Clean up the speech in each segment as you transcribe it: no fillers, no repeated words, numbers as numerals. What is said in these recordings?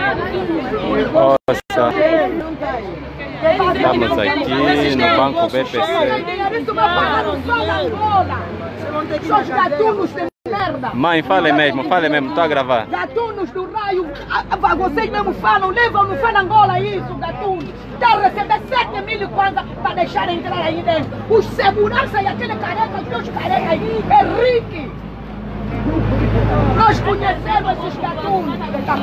Nossa, estamos aqui no Banco BPC. São gatunos de merda. Mãe, fale mesmo, estou a gravar. Gatunos do raio, vocês mesmo falam, levam no Fanangola isso, gatunos. Estão a receber 7 mil kwanza para deixar entrar aí dentro. Os segurança e aquele careca, os teus carecas aí, é rico. Nós conhecemos esses gatunos.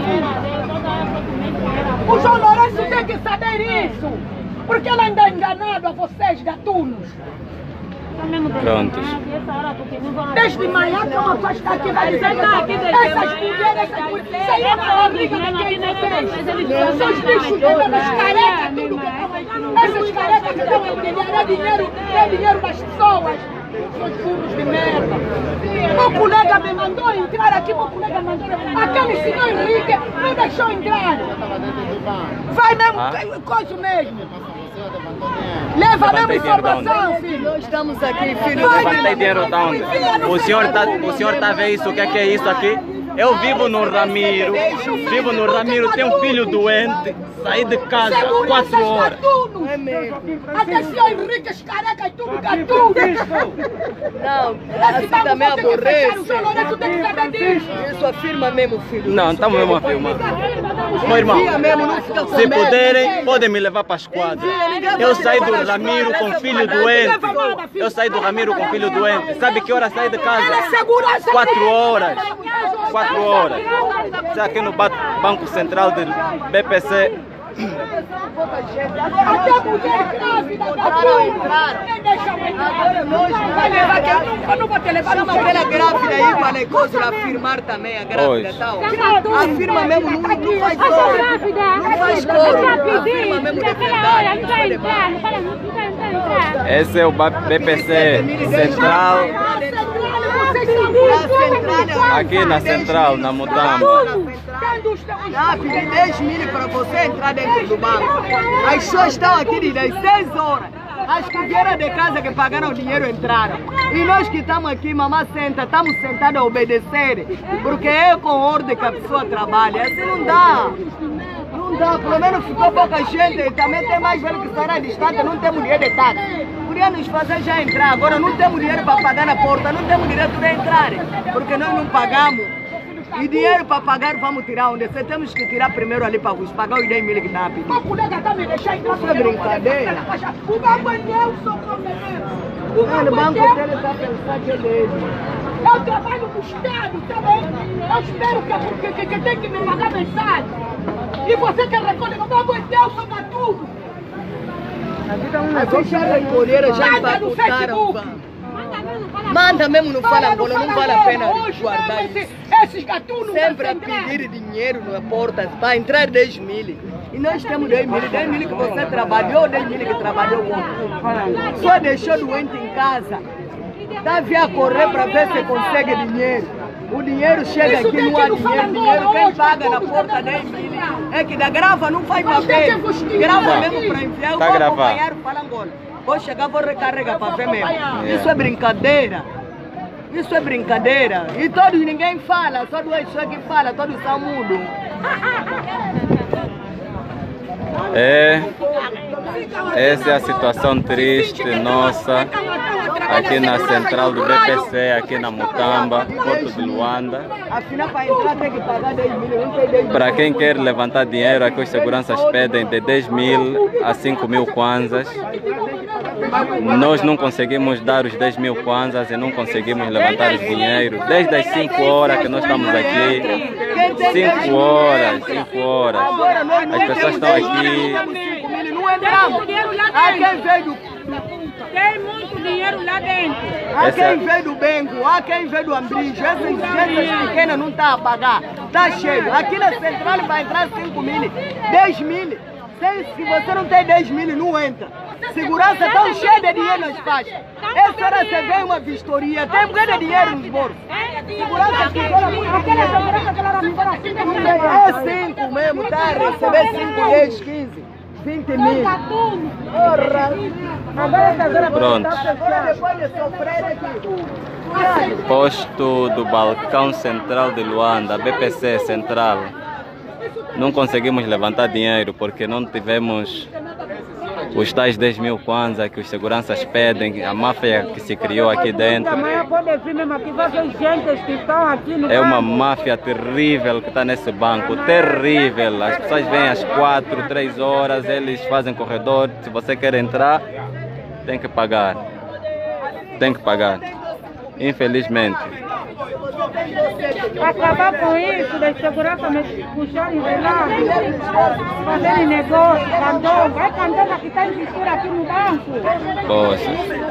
O João Lourenço tem que saber isso. Porque ele ainda é enganado a vocês, gatunos. Prontos. Desde manhã que uma coisa está aqui, vai dizer essas mulheres, sem uma barriga de quem vocês. Seus bichos das carecas, tudo que estão. Essas carecas que estão aqui, é dinheiro das pessoas. Seus burros de merda. Meu colega me mandou entrar aqui, aquele senhor Henrique não deixou entrar. Vai mesmo, coisa mesmo. Leva mesmo informação, filho. Nós estamos aqui, filho. Levantei dinheiro da onde? O senhor tá vendo isso? O que é isso aqui? Eu vivo no Ramiro, tenho um filho doente, saí de casa há 4 horas. É mesmo. Até se eu Henrique, as carecas, tudo gatuno. Não, assim também aborrece. O João Lourenço tem que saber disso. Isso afirma mesmo, filho. Não, estamos mesmo a filmar. Meu irmão, se puderem, podem me levar para a esquadra. Eu saí do Ramiro com filho doente. Sabe que hora saí de casa? 4 horas. 4 horas. Já aqui no Banco Central do BPC. Até mulher grávida, nem deixa eu entrar. Vai levar que eu não vou te levar. Chama aquela grávida aí para a afirmar também, a grávida tal. Afirma mesmo, não faz coro. Não faz coro. Afirma mesmo de verdade. Esse é o BPC Central. Aqui na Central, na Mutamba. Dá, filho, 10 mil para você entrar dentro do banco. As pessoas estão aqui desde 6 horas. As que vieram de casa que pagaram o dinheiro entraram. E nós que estamos aqui, mamãe senta, estamos sentados a obedecer. Porque é com ordem que a pessoa trabalha. Assim não dá. Não dá, pelo menos ficou pouca gente. E também tem mais velho que estará distante, não temos dinheiro de táxi. Podia nos fazer já entrar. Agora não temos dinheiro para pagar na porta, não temos direito de entrar. Porque nós não pagamos. E dinheiro para pagar vamos tirar onde? Você temos que tirar primeiro ali para vos pagar os 10 mil que está pedindo. Meu colega está me deixando entrar. Isso é brincadeira. O banco é meu, sou professor. O banco dele está pensando que é dele. Eu trabalho no Estado, tá bem? Eu espero que tem que me pagar mensagem. E você que recolhe, o banco é meu, sou tudo. Assim já recolheram, já empacutaram o banco. Manda mesmo, não fala bola, não vale a pena guardar isso. Esses gatunos sempre a pedir dinheiro na porta para entrar 10 mil. E nós temos 10 mil que você trabalhou, 10 mil que trabalhou outro. Só deixou doente em casa. Está a correr para ver se consegue dinheiro. O dinheiro chega aqui, não há dinheiro. Quem paga na porta 10 mil é que da grava não faz papel. Grava mesmo para enviar, eu vou acompanhar o Falangola. Vou chegar, vou recarregar para ver mesmo. Isso é brincadeira. Isso é brincadeira. E todos, ninguém fala, só duas pessoas que falam, todos são mudos. Essa é a situação triste nossa aqui na Central do BPC, aqui na Mutamba, Porto de Luanda. Afinal, para entrar tem que pagar 10 mil, não tem 10 mil. Para quem quer levantar dinheiro, aqui os seguranças pedem de 10 mil a 5 mil kwanzas. Nós não conseguimos dar os 10 mil kwanzas e não conseguimos levantar os dinheiro. Desde as 5 horas que nós estamos aqui, 5 horas. As pessoas estão aqui. Não entramos. Há quem veio do... Tem muito dinheiro lá dentro. Há quem veio do Bengo, há quem veio do Ambrígio. Essas gente pequenas não estão a pagar. Está cheio. Aqui na Central vai entrar 5 mil, 10 mil. Se você não tem 10 mil, não entra. Segurança tão cheia de dinheiro nas faixas. Essa hora você vê uma vistoria, tem muito de dinheiro nos bolsos. Segurança que é 5 mesmo, tá? Receber 5, 10, 15, 20 mil. Pronto. Posto do Balcão Central de Luanda, BPC Central. não conseguimos levantar dinheiro porque não tivemos os tais 10 mil kwanza que os seguranças pedem, a máfia que se criou aqui dentro. É uma máfia terrível que está nesse banco, terrível. As pessoas vêm às 4, 3 horas, eles fazem corredor. Se você quer entrar, tem que pagar. Tem que pagar. Infelizmente. Acabar com isso, da segurança me puxarem de lá, fazerem negócio, candonga. É candonga que está investindo aqui no banco. Poxa.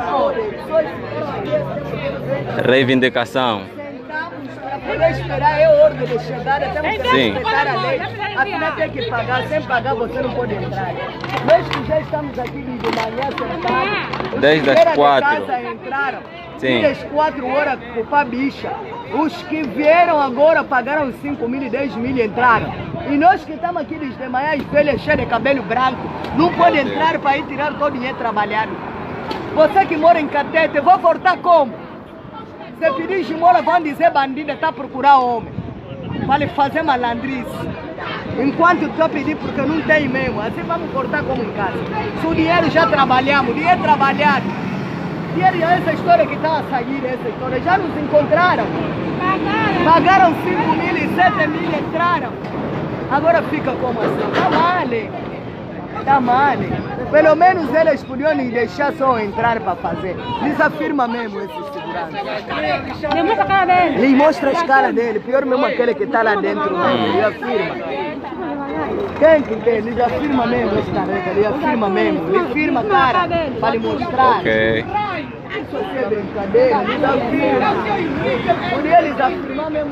Reivindicação. Poder esperar é ordem de chegada, temos que respeitar a lei. Afinal tem que pagar, sem pagar você não pode entrar. Nós que já estamos aqui de manhã sentados, desde as 4. Entraram, sim. Desde as 4 horas culpar bicha. Os que vieram agora pagaram 5 mil e 10 mil e entraram. E nós que estamos aqui desde manhã, as velhas cheias de cabelo branco, não pode entrar para ir tirar todo o dinheiro trabalhando. Você que mora em Catete, vou voltar como? Se pedir de mora, vão dizer bandido, está a procurar homem. Para lhe fazer malandrice. Enquanto eu estou a pedir, porque não tem mesmo. Assim vamos cortar como em casa. Se o dinheiro já trabalhamos, o dinheiro trabalhado. Dinheiro, essa história que está a sair, essa história, já nos encontraram. Pagaram 5 mil e 7 mil, entraram. Agora fica como assim? Tá mal, hein? Tá mal. Pelo menos eles podiam deixar só entrar para fazer. Eles afirmam mesmo esses seguranças. Ele mostra a cara dele. Ele mostra as caras dele. Pior mesmo aquele que está lá dentro. Ele afirma. Quem que tem? Eles afirmam mesmo esse careca. Ele afirma mesmo. Ele firma a cara para lhe mostrar. Ok. Isso aqui é brincadeira. Eles afirmam. Por eles afirmam mesmo.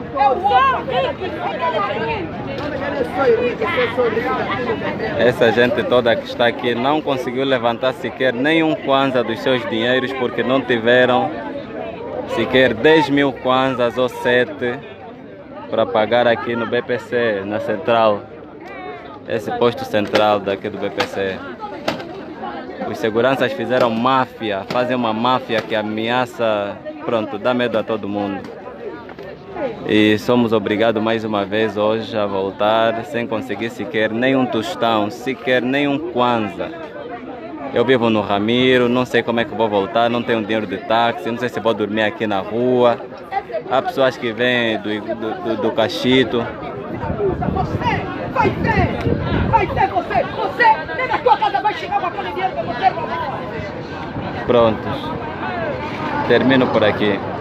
Essa gente toda que está aqui não conseguiu levantar sequer nenhum kwanza dos seus dinheiros porque não tiveram sequer 10 mil kwanzas ou 7 para pagar aqui no BPC, na central, esse posto central daqui do BPC. Os seguranças fizeram máfia, fazem uma máfia que ameaça, pronto, dá medo a todo mundo. E somos obrigados mais uma vez hoje a voltar sem conseguir sequer nenhum tostão, sequer nenhum kwanza. Eu vivo no Ramiro, não sei como é que vou voltar, não tenho dinheiro de táxi, não sei se vou dormir aqui na rua. Há pessoas que vêm do Cachito. Você vai ter você, nem na tua casa vai chegar uma coisa de dinheiro para você. Prontos. Termino por aqui.